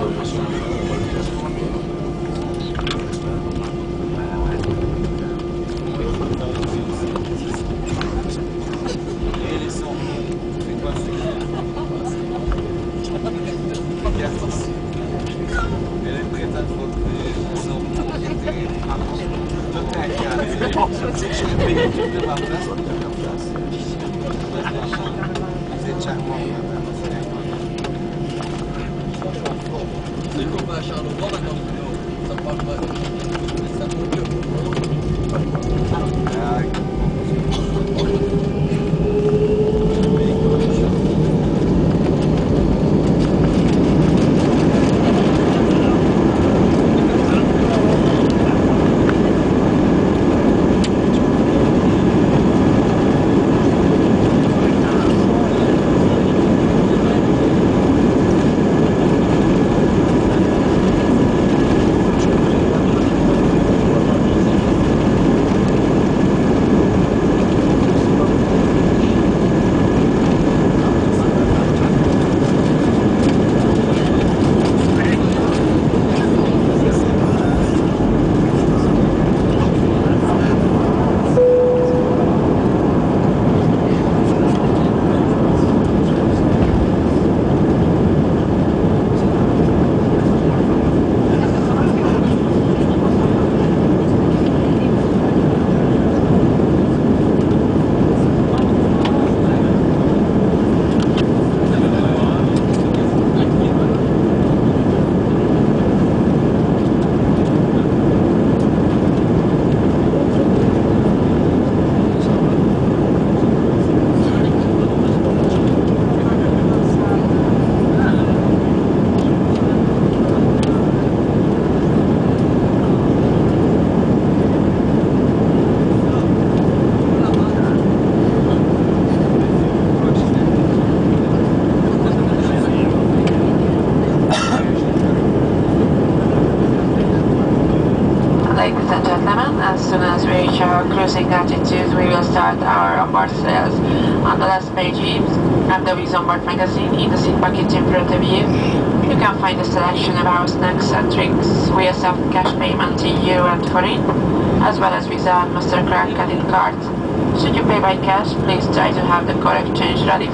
cruising altitude, we will start our onboard sales. On the last page is MW's onboard magazine in the seat pocket in front of you. You can find a selection of our snacks and drinks. We accept cash payment in euro and forint, as well as Visa and MasterCard credit cards. Should you pay by cash, please try to have the correct change ready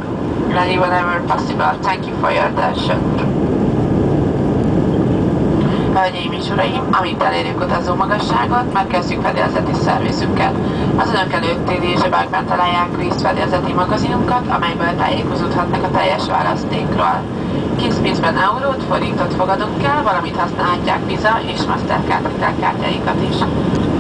whenever possible. Thank you for your attention. Hölgyeim és uraim, amint elérjük utazó magasságot, megkezdjük fedélzeti szervizünket. Az önök előtti zsebekben találják Greece fedélzeti magazinunkat, amelyből tájékozódhatnak a teljes választékról. Készpénzben eurót, forintot fogadunk el, valamint használhatják Visa és Mastercard hitelkártyáikat is.